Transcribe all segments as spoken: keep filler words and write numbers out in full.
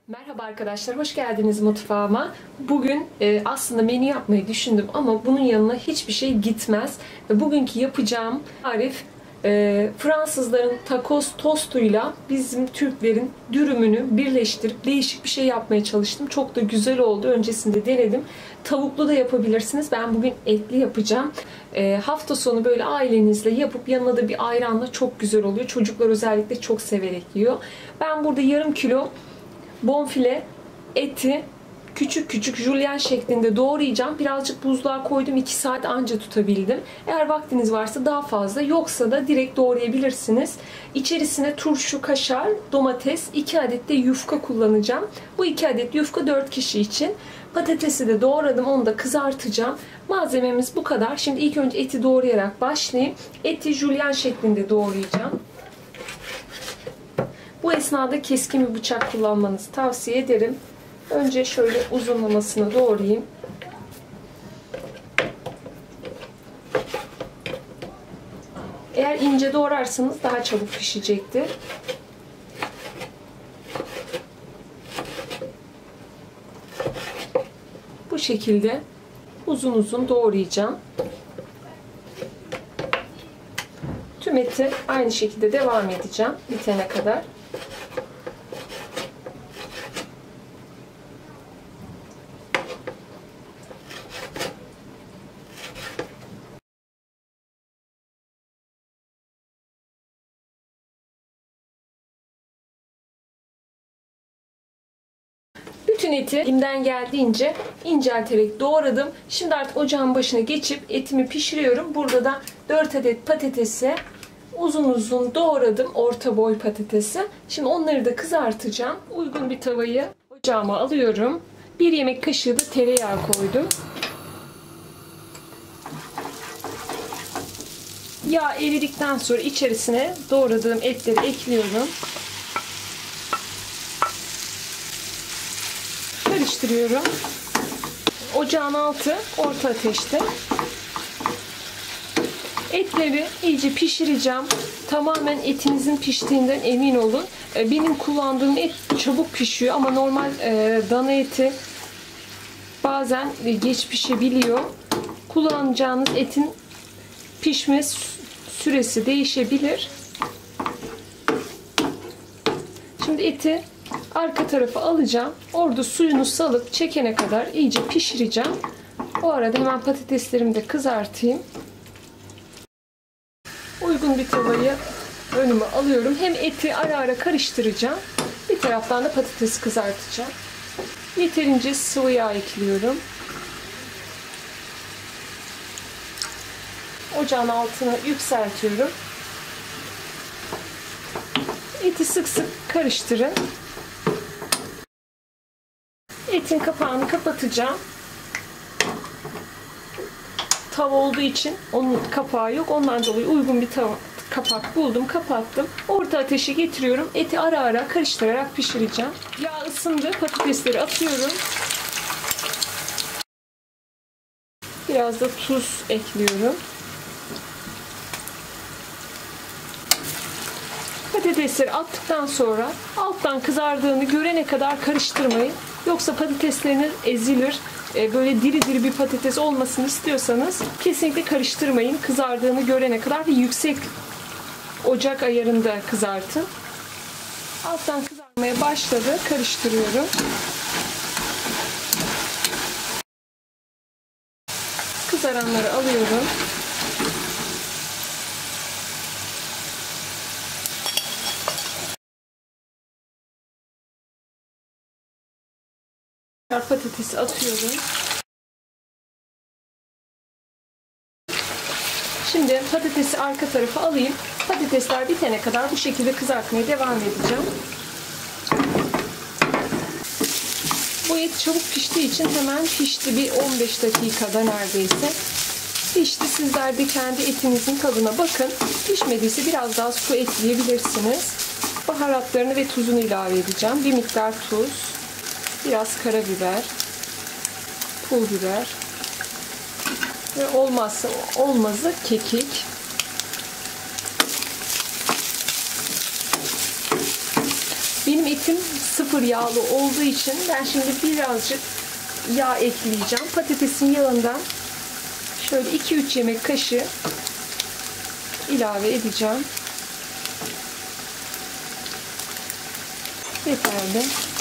Merhaba arkadaşlar, hoş geldiniz mutfağıma. Bugün e, aslında menü yapmayı düşündüm ama bunun yanına hiçbir şey gitmez. Ve bugünkü yapacağım tarif e, Fransızların tacos tostuyla bizim Türklerin dürümünü birleştirip değişik bir şey yapmaya çalıştım. Çok da güzel oldu. Öncesinde denedim. Tavuklu da yapabilirsiniz. Ben bugün etli yapacağım. E, hafta sonu böyle ailenizle yapıp yanına da bir ayranla çok güzel oluyor. Çocuklar özellikle çok severek yiyor. Ben burada yarım kilo bonfile eti küçük küçük jülyen şeklinde doğrayacağım. Birazcık buzluğa koydum. iki saat anca tutabildim. Eğer vaktiniz varsa daha fazla, yoksa da direkt doğrayabilirsiniz. İçerisine turşu, kaşar, domates, iki adet de yufka kullanacağım. Bu iki adet yufka dört kişi için. Patatesi de doğradım. Onu da kızartacağım. Malzememiz bu kadar. Şimdi ilk önce eti doğrayarak başlayayım. Eti jülyen şeklinde doğrayacağım. Bu esnada keskin bir bıçak kullanmanızı tavsiye ederim. Önce şöyle uzunlamasını doğrayayım. Eğer ince doğrarsanız daha çabuk pişecektir. Bu şekilde uzun uzun doğrayacağım. Tüm eti aynı şekilde devam edeceğim bitene kadar. Bütün eti elimden geldiğince incelterek doğradım. Şimdi artık ocağın başına geçip etimi pişiriyorum. Burada da dört adet patatesi uzun uzun doğradım. Orta boy patatesi. Şimdi onları da kızartacağım. Uygun bir tavayı ocağıma alıyorum. Bir yemek kaşığı da tereyağı koydum. Yağ eridikten sonra içerisine doğradığım etleri ekliyorum. Karıştırıyorum. Ocağın altı orta ateşte. Etleri iyice pişireceğim. Tamamen etinizin piştiğinden emin olun. Benim kullandığım et çabuk pişiyor ama normal e, dana eti bazen geç pişebiliyor. Kullanacağınız etin pişme süresi değişebilir. Şimdi eti arka tarafa alacağım. Orada suyunu salıp çekene kadar iyice pişireceğim. O arada hemen patateslerimi de kızartayım. Uygun bir tavayı önüme alıyorum. Hem eti ara ara karıştıracağım. Bir taraftan da patatesi kızartacağım. Yeterince sıvı yağ ekliyorum. Ocağın altını yükseltiyorum. Eti sık sık karıştırın. Etin kapağını kapatacağım. Tava olduğu için onun kapağı yok. Ondan dolayı uygun bir tava, kapak buldum. Kapattım. Orta ateşe getiriyorum. Eti ara ara karıştırarak pişireceğim. Yağ ısındı. Patatesleri atıyorum. Biraz da tuz ekliyorum. Patatesleri attıktan sonra alttan kızardığını görene kadar karıştırmayın. Yoksa patatesleriniz ezilir. Böyle diri diri bir patates olmasını istiyorsanız kesinlikle karıştırmayın. Kızardığını görene kadar ve yüksek ocak ayarında kızartın. Alttan kızarmaya başladı. Karıştırıyorum. Kızaranları alıyorum. Patatesi atıyorum. Şimdi patatesi arka tarafa alayım. Patatesler bitene kadar bu şekilde kızartmaya devam edeceğim. Bu et çabuk piştiği için hemen pişti. Bir on beş dakikada neredeyse pişti. Sizler de kendi etinizin tadına bakın. Pişmediyse biraz daha su ekleyebilirsiniz. Baharatlarını ve tuzunu ilave edeceğim. Bir miktar tuz. Biraz karabiber, pul biber ve olmazsa olmazı kekik. Benim etim sıfır yağlı olduğu için ben şimdi birazcık yağ ekleyeceğim. Patatesin yağından şöyle iki üç yemek kaşığı ilave edeceğim. Yeterli.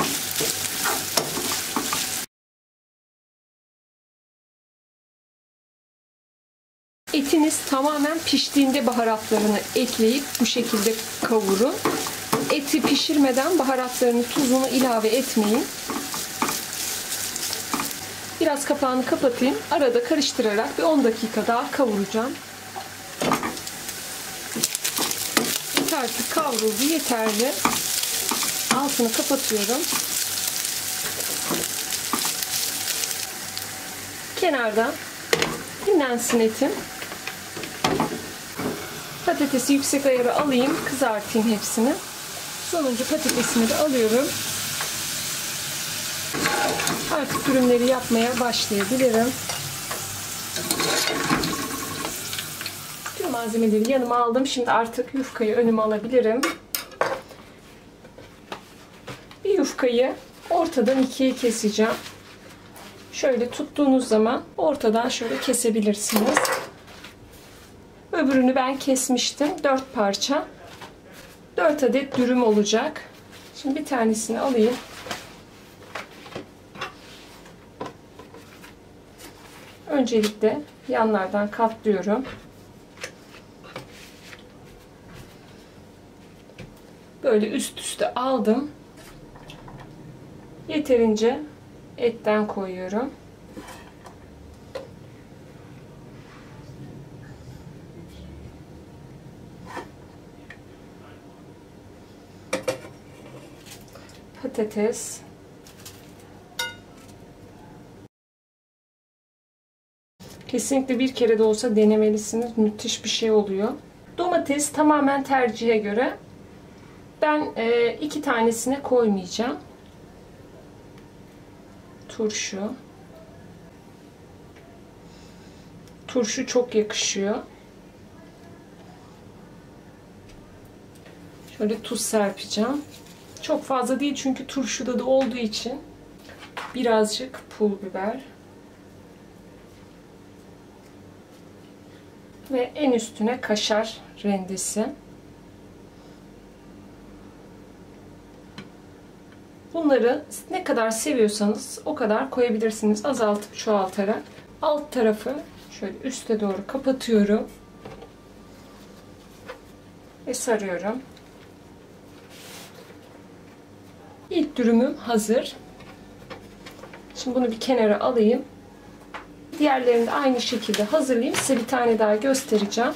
Etiniz tamamen piştiğinde baharatlarını ekleyip bu şekilde kavurun. Eti pişirmeden baharatlarını, tuzunu ilave etmeyin. Biraz kapağını kapatayım. Arada karıştırarak bir on dakika daha kavuracağım. Et artık kavruldu. Yeterli. Altını kapatıyorum. Kenardan dinlensin etim. Patatesi yüksek ayara alayım. Kızartayım hepsini. Sonuncu patatesini de alıyorum. Artık ürünleri yapmaya başlayabilirim. Tüm malzemeleri yanıma aldım. Şimdi artık yufkayı önüme alabilirim. Bir yufkayı ortadan ikiye keseceğim. Şöyle tuttuğunuz zaman ortadan şöyle kesebilirsiniz. Öbürünü ben kesmiştim. dört parça. dört adet dürüm olacak. Şimdi bir tanesini alayım. Öncelikle yanlardan katlıyorum. Böyle üst üste aldım. Yeterince etten koyuyorum. Patates. Kesinlikle bir kere de olsa denemelisiniz. Müthiş bir şey oluyor. Domates tamamen tercihe göre. Ben e, iki tanesine koymayacağım. Turşu. Turşu çok yakışıyor. Şöyle tuz serpeceğim. Çok fazla değil çünkü turşuda da olduğu için. Birazcık pul biber. Ve en üstüne kaşar rendesi. Bunları ne kadar seviyorsanız o kadar koyabilirsiniz. Azaltıp çoğaltarak. Alt tarafı şöyle üste doğru kapatıyorum. Ve sarıyorum. İlk dürümüm hazır. Şimdi bunu bir kenara alayım. Diğerlerini de aynı şekilde hazırlayayım. Size bir tane daha göstereceğim.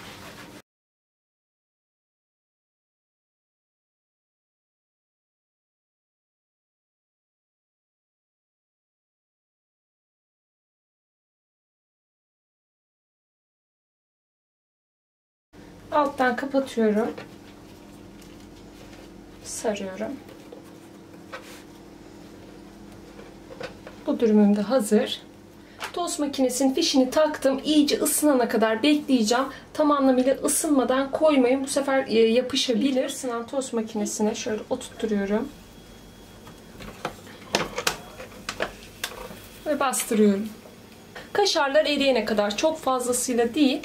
Alttan kapatıyorum. Sarıyorum. Bu dürümüm de hazır. Tost makinesinin fişini taktım. İyice ısınana kadar bekleyeceğim. Tam anlamıyla ısınmadan koymayın. Bu sefer yapışabilir. Isınan tost makinesine şöyle oturtuyorum. Ve bastırıyorum. Kaşarlar eriyene kadar, çok fazlasıyla değil.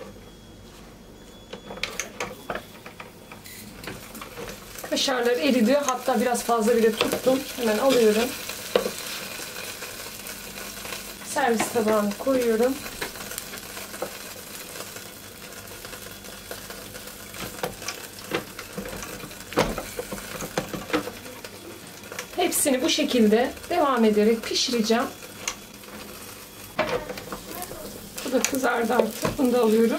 Kaşarlar eridi. Hatta biraz fazla bile tuttum. Hemen alıyorum. Servis tabağına koyuyorum. Hepsini bu şekilde devam ederek pişireceğim. Bu da kızardı artık. Bunu da alıyorum.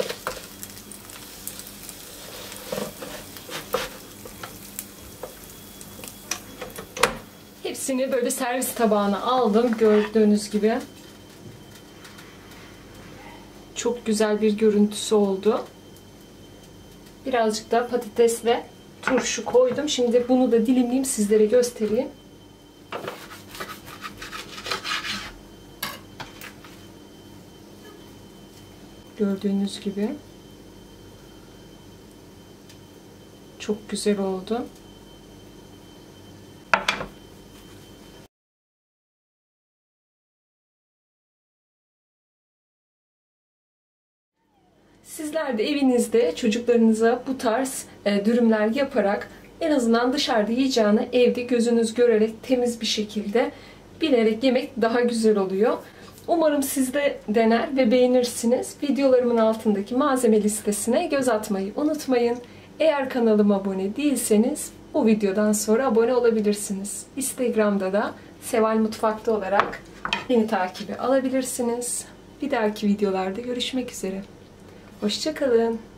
Hepsini böyle servis tabağına aldım. Gördüğünüz gibi. Çok güzel bir görüntüsü oldu. Birazcık da patatesle turşu koydum. Şimdi bunu da dilimleyeyim, sizlere göstereyim. Gördüğünüz gibi. Çok güzel oldu. Sizler de evinizde çocuklarınıza bu tarz e, dürümler yaparak en azından dışarıda yiyeceğini evde gözünüz görerek temiz bir şekilde bilerek yemek daha güzel oluyor. Umarım siz de dener ve beğenirsiniz. Videolarımın altındaki malzeme listesine göz atmayı unutmayın. Eğer kanalıma abone değilseniz bu videodan sonra abone olabilirsiniz. Instagram'da da Seval Mutfak'ta olarak beni takibe alabilirsiniz. Bir dahaki videolarda görüşmek üzere. Hoşça kalın.